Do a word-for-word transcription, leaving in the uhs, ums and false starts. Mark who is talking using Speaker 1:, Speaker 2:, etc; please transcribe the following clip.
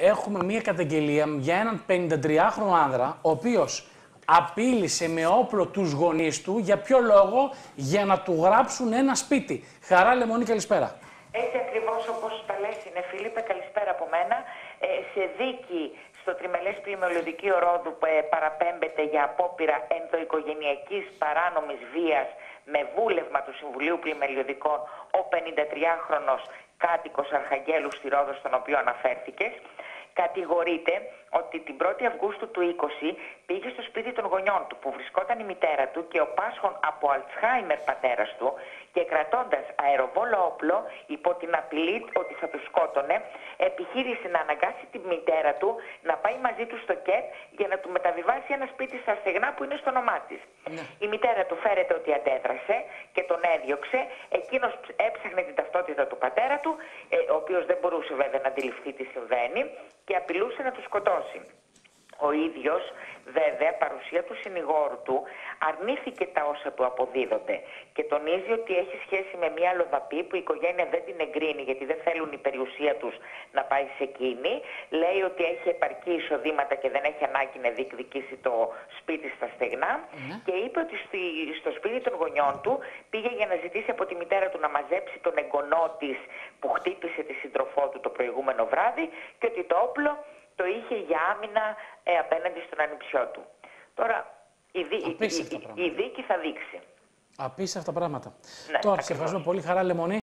Speaker 1: έχουμε μία καταγγελία για έναν πενηντατριάχρονο άνδρα, ο οποίος απείλησε με όπλο τους γονείς του. Για ποιο λόγο? Για να του γράψουν ένα σπίτι. Χαρά Λεμονή, καλησπέρα.
Speaker 2: Έτσι ακριβώς όπως τα λες είναι, Φίλιππε, καλησπέρα από μένα. Ε, σε δίκη στο τριμελές πλημμυριωδική ορόδου που ε, παραπέμπεται για απόπειρα ενδοοικογενειακής παράνομης βίας με βούλευμα του Συμβουλίου Πλημμυριωδικών ο πενηντατριάχρονος κάτοικος Αρχαγγέλου στη Ρόδο, στον οποίο αναφέρθηκες, κατηγορείται ότι την πρώτη Αυγούστου του είκοσι πήγε στο σπίτι των γονιών του που βρισκόταν η μητέρα του και ο πάσχων από Αλτσχάιμερ πατέρας του και κρατώντας αεροβόλο όπλο υπό την απειλή ότι θα του σκότωνε, επιχείρησε να αναγκάσει τη μητέρα του να πάει μαζί του στο ΚΕΠ για να του μεταβιβάσει ένα σπίτι στα Στεγνά που είναι στο όνομά της. Ναι. Η μητέρα του φέρεται ότι αντέδρασε και τον έδιωξε. Εκείνος έψαχνε την ταυτότητα του πατέρα του, ο οποίος δεν μπορούσε βέβαια να αντιληφθεί τι συμβαίνει, και απειλούσε να του σκοτώσει. Ο ίδιος, βέβαια, παρουσία του συνηγόρου του, αρνήθηκε τα όσα του αποδίδονται και τονίζει ότι έχει σχέση με μια αλλοδαπή που η οικογένεια δεν την εγκρίνει γιατί δεν θέλουν η περιουσία τους να πάει σε εκείνη. Λέει ότι έχει επαρκή εισοδήματα και δεν έχει ανάγκη να διεκδικήσει το σπίτι στα Στεγνά. Mm. Και είπε ότι στη, στο σπίτι των γονιών του πήγε για να ζητήσει από τη μητέρα του να μαζέψει τον εγγονό της που χτύπησε τη σύντροφό του το προηγούμενο βράδυ και ότι το όπλο το είχε για άμυνα ε, απέναντι στον ανιψιό του. Τώρα η, δί, η, η, η δίκη θα δείξει.
Speaker 1: Απίστευτα πράγματα.
Speaker 2: Ναι,
Speaker 1: Τώρα, σε ευχαριστώ πολύ, Χαρά Λεμονή.